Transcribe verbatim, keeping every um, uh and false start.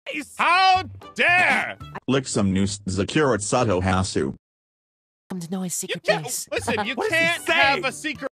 Nice. How dare! Lick some new Zakura Sato Hasu. Come to know his You secret can't place. listen. You What is he can't saying? have a secret.